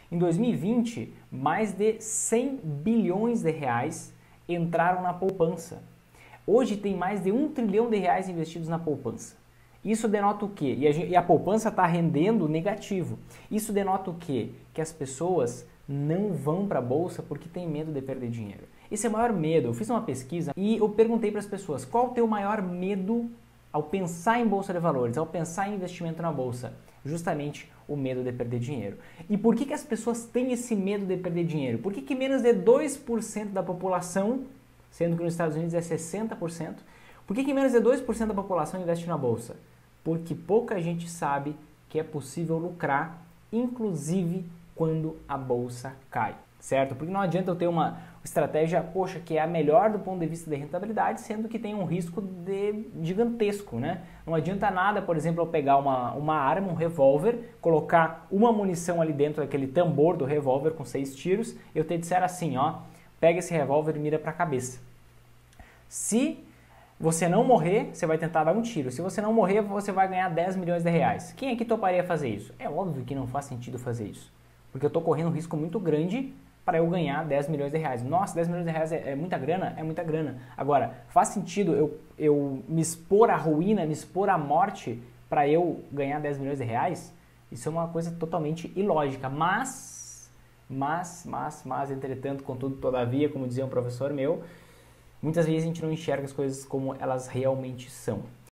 Em 2020, mais de 100 bilhões de reais entraram na poupança. Hoje tem mais de 1 trilhão de reais investidos na poupança. Isso denota o quê? E a poupança está rendendo negativo. Isso denota o quê? Que as pessoas não vão para a bolsa porque tem medo de perder dinheiro. Esse é o maior medo. Eu fiz uma pesquisa e eu perguntei para as pessoas qual o teu maior medo ao pensar em bolsa de valores, ao pensar em investimento na bolsa. Justamente o medo de perder dinheiro. E por que as pessoas têm esse medo de perder dinheiro? Por que menos de 2% da população, sendo que nos Estados Unidos é 60%, por que menos de 2% da população investe na bolsa? Porque pouca gente sabe que é possível lucrar, inclusive quando a bolsa cai, certo? Porque não adianta eu ter uma estratégia, poxa, que é a melhor do ponto de vista de rentabilidade, sendo que tem um risco gigantesco, né? Não adianta nada, por exemplo, eu pegar uma arma, um revólver, colocar uma munição ali dentro daquele tambor do revólver com 6 tiros, eu te disser assim, ó, pega esse revólver e mira para a cabeça. Se você não morrer, você vai tentar dar um tiro. Se você não morrer, você vai ganhar 10 milhões de reais. Quem aqui toparia fazer isso? É óbvio que não faz sentido fazer isso. Porque eu estou correndo um risco muito grande para eu ganhar 10 milhões de reais. Nossa, 10 milhões de reais é muita grana? É muita grana. Agora, faz sentido eu me expor à ruína, me expor à morte para eu ganhar 10 milhões de reais? Isso é uma coisa totalmente ilógica. Mas, entretanto, contudo, todavia, como dizia um professor meu, muitas vezes a gente não enxerga as coisas como elas realmente são.